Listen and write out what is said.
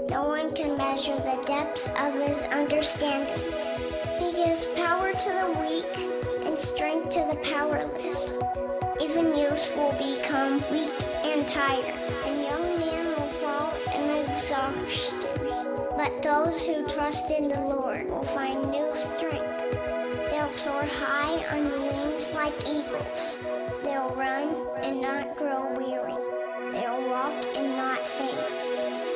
No one can measure the depths of his understanding. He gives power to the weak and strength to the powerless. Even youths will become weak and tired, and young men will fall in exhaustion. But those who trust in the Lord will find new strength. They'll soar high on wings like eagles. They'll run and not grow weary. They'll walk and not faint.